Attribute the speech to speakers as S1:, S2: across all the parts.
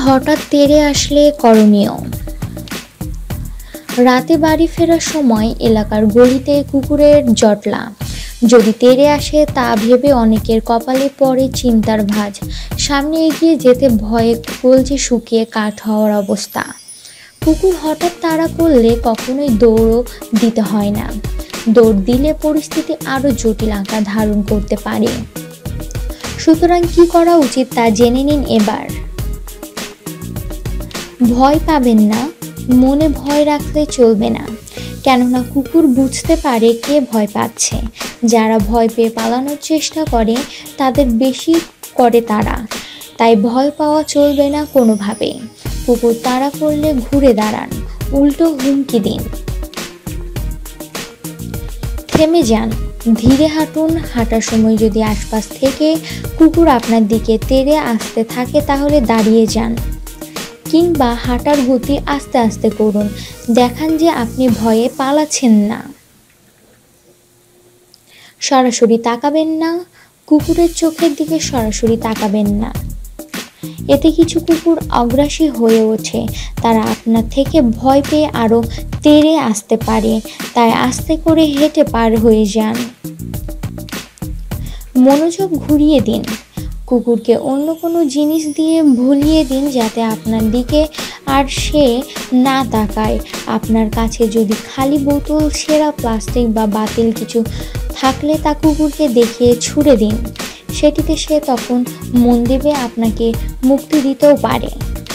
S1: হঠাৎ তেড়ে আসলে করণীয়। রাতে বাড়ি ফেরার সময় এলাকার গলিতে কুকুরের জটলা। যদি তেড়ে আসে তা ভেবে অনেকের কপালে পড়ে চিন্তার ভাঁজ। সামনে এগিয়ে যেতে ভয়ে কলজে শুকিয়ে কাঠ হওয়ার অবস্থা। কুকুর হঠাৎ তাড়া করলে কখনোই দৌড়ও দিতে হয় না। দৌড় দিলে পরিস্থিতি আরও জটিল আকার ধারণ করতে পারে। সুতরাং কি করা উচিত তা জেনে নিন এবার। ভয় পাবেন না, মনে ভয় রাখলে চলবে না। কেননা কুকুর বুঝতে পারে কে ভয় পাচ্ছে। যারা ভয় পেয়ে পালানোর চেষ্টা করে তাদের বেশি করে তারা। তাই ভয় পাওয়া চলবে না কোনোভাবে। কুকুর তাড়া করলে ঘুরে দাঁড়ান, উল্টো হুমকি দিন। থেমে যান, ধীরে হাঁটুন। হাঁটার সময় যদি আশপাশ থেকে কুকুর আপনার দিকে তেড়ে আসতে থাকে তাহলে দাঁড়িয়ে যান, কিংবা হাঁটার গতি আস্তে আস্তে করুন। দেখান যে আপনি ভয়ে পালাচ্ছেন না। সরাসরি তাকাবেন না, কুকুরের চোখের দিকে সরাসরি তাকাবেন না। এতে কিছু কুকুর অগ্রাসী হয়ে ওঠে। তারা আপনার থেকে ভয় পেয়ে আরও তেড়ে আসতে পারে। তাই আস্তে করে হেঁটে পার হয়ে যান। মনোযোগ ঘুরিয়ে দিন। কুকুরকে অন্য কোনো জিনিস দিয়ে ভুলিয়ে দিন যাতে আপনার দিকে আর সে না তাকায়। আপনার কাছে যদি খালি বোতল, ছেঁড়া প্লাস্টিক বা বাতিল কিছু থাকলে তা কুকুরকে দেখিয়ে ছুঁড়ে দিন। সেটিতে সে তখন মন দেবে, আপনাকে মুক্তি দিতেও পারে।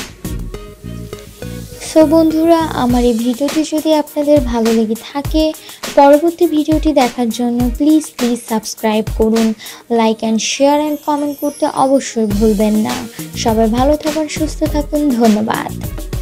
S1: সো বন্ধুরা, আমার এই ভিডিওটি যদি আপনাদের ভালো লেগে থাকে, পরবর্তী ভিডিওটি দেখার জন্য প্লিজ সাবস্ক্রাইব করুন। Like and share and comment করতে অবশ্যই ভুলবেন না। সবাই ভালো থাকুন, সুস্থ থাকুন। ধন্যবাদ।